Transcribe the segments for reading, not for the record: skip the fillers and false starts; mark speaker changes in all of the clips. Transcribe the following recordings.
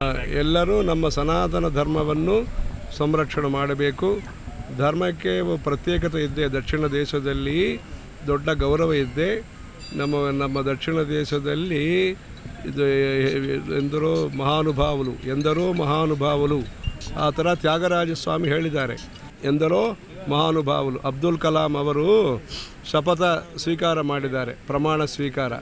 Speaker 1: ಎಲ್ಲರೂ ನಮ್ಮ ಸನಾತನ ಧರ್ಮವನ್ನು ಸಂರಕ್ಷಣೆ ಮಾಡಬೇಕು. ಧರ್ಮಕ್ಕೆ ಪ್ರತ್ಯೇಕತೆ ಇದ್ದೆ. ದಕ್ಷಿಣ ದೇಶದಲ್ಲಿ ದೊಡ್ಡ ಗೌರವ ಇದ್ದೆ. ನಮ್ಮ ದಕ್ಷಿಣ ದೇಶದಲ್ಲಿ ಇದು ಎಂದರೋ ಮಹಾನುಭಾವುಲು ಆ ಥರ ತ್ಯಾಗರಾಜ ಸ್ವಾಮಿ ಹೇಳಿದ್ದಾರೆ. ಎಂದರೋ ಮಹಾನುಭಾವುಲು. ಅಬ್ದುಲ್ ಕಲಾಂ ಅವರು ಶಪಥ ಸ್ವೀಕಾರ ಮಾಡಿದ್ದಾರೆ, ಪ್ರಮಾಣ ಸ್ವೀಕಾರ.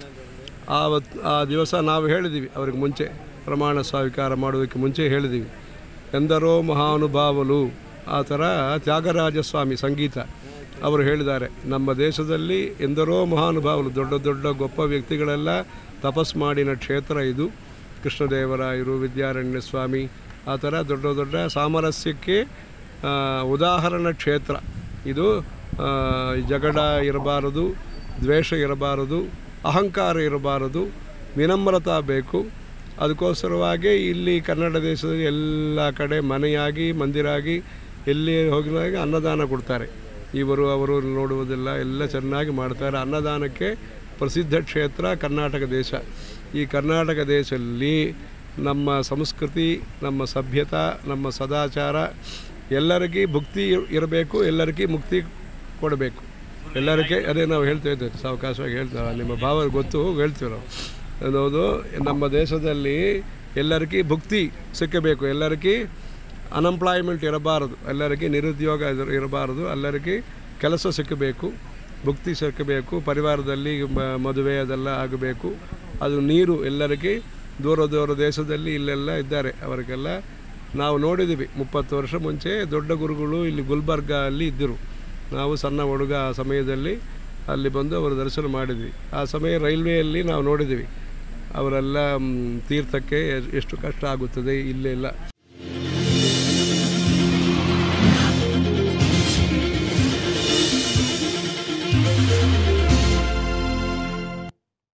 Speaker 1: ಆ ದಿವಸ ನಾವು ಹೇಳಿದ್ದೀವಿ, ಅವ್ರಿಗೆ ಮುಂಚೆ ಪ್ರಮಾಣ ಸ್ವೀಕಾರ ಮಾಡೋದಕ್ಕೆ ಮುಂಚೆ ಹೇಳಿದ್ದೀವಿ, ಎಂದರೋ ಮಹಾನುಭಾವುಲು. ಆ ಥರ ತ್ಯಾಗರಾಜ ಸ್ವಾಮಿ ಸಂಗೀತ ಅವರು ಹೇಳಿದ್ದಾರೆ, ನಮ್ಮ ದೇಶದಲ್ಲಿ ಎಂದರೋ ಮಹಾನುಭಾವುಲು, ದೊಡ್ಡ ದೊಡ್ಡ ಗೊಪ್ಪ ವ್ಯಕ್ತಿಗಳೆಲ್ಲ ತಪಸ್ ಮಾಡಿನ ಕ್ಷೇತ್ರ ಇದು. ಕೃಷ್ಣದೇವರಾಯರು, ವಿದ್ಯಾರಣ್ಯ ಸ್ವಾಮಿ, ಆ ಥರ ದೊಡ್ಡ ದೊಡ್ಡ ಸಾಮರಸ್ಯಕ್ಕೆ ಉದಾಹರಣ ಕ್ಷೇತ್ರ ಇದು. ಜಗಳ ಇರಬಾರದು, ದ್ವೇಷ ಇರಬಾರದು, ಅಹಂಕಾರ ಇರಬಾರದು, ವಿನಮ್ರತಾ ಬೇಕು. ಅದಕ್ಕೋಸ್ಕರವಾಗಿ ಇಲ್ಲಿ ಕನ್ನಡ ದೇಶದಲ್ಲಿ ಎಲ್ಲ ಕಡೆ ಮನೆಯಾಗಿ ಮಂದಿರಾಗಿ ಎಲ್ಲಿ ಹೋಗಿದಾಗ ಅನ್ನದಾನ ಕೊಡ್ತಾರೆ. ಅವರು ನೋಡುವುದಿಲ್ಲ, ಎಲ್ಲ ಚೆನ್ನಾಗಿ ಮಾಡ್ತಾರೆ. ಅನ್ನದಾನಕ್ಕೆ ಪ್ರಸಿದ್ಧ ಕ್ಷೇತ್ರ ಕರ್ನಾಟಕ ದೇಶ. ಈ ಕರ್ನಾಟಕ ದೇಶದಲ್ಲಿ ನಮ್ಮ ಸಂಸ್ಕೃತಿ, ನಮ್ಮ ಸಭ್ಯತಾ, ನಮ್ಮ ಸದಾಚಾರ ಎಲ್ಲರಿಗೂ ಭುಕ್ತಿ ಇರಬೇಕು, ಎಲ್ಲರಿಗೂ ಮುಕ್ತಿ ಕೊಡಬೇಕು. ಎಲ್ಲರಿಗೆ ಅದೇ ನಾವು ಹೇಳ್ತಾ ಇದ್ದೇವೆ, ಸಾವಕಾಶವಾಗಿ ಹೇಳ್ತೇವೆ, ನಿಮ್ಮ ಭಾವ ಗೊತ್ತು ಹೇಳ್ತೀವಿ ನಾವು. ಅನ್ನೋದು ನಮ್ಮ ದೇಶದಲ್ಲಿ ಎಲ್ಲರಿಗೂ ಭುಕ್ತಿ ಸಿಕ್ಕಬೇಕು, ಎಲ್ಲರಿಗೂ ಅನ್ಎಂಪ್ಲಾಯ್ಮೆಂಟ್ ಇರಬಾರದು, ಎಲ್ಲರಿಗೂ ನಿರುದ್ಯೋಗ ಇರಬಾರದು, ಎಲ್ಲರಿಗೂ ಕೆಲಸ ಸಿಕ್ಕಬೇಕು, ಭುಕ್ತಿ ಸಿಕ್ಕಬೇಕು. ಪರಿವಾರದಲ್ಲಿ ಮದುವೆ ಅದೆಲ್ಲ ಆಗಬೇಕು. ಅದು ನೀರು ಎಲ್ಲರಿಗೂ ದೂರ ದೇಶದಲ್ಲಿ ಇಲ್ಲೆಲ್ಲ ಇದ್ದಾರೆ. ಅವರಿಗೆಲ್ಲ ನಾವು ನೋಡಿದ್ದೀವಿ. 30 ವರ್ಷ ಮುಂಚೆ ದೊಡ್ಡ ಗುರುಗಳು ಇಲ್ಲಿ ಗುಲ್ಬರ್ಗ ಅಲ್ಲಿ ಇದ್ದರು. ನಾವು ಸಣ್ಣ ಹುಡುಗ ಆ ಸಮಯದಲ್ಲಿ ಅಲ್ಲಿ ಬಂದು ಅವರ ದರ್ಶನ ಮಾಡಿದ್ವಿ. ಆ ಸಮಯ ರೈಲ್ವೆಯಲ್ಲಿ ನಾವು ನೋಡಿದ್ದೀವಿ ಅವರೆಲ್ಲ ತೀರ್ಥಕ್ಕೆ ಎಷ್ಟು ಕಷ್ಟ ಆಗುತ್ತದೆ ಇಲ್ಲೆಲ್ಲ.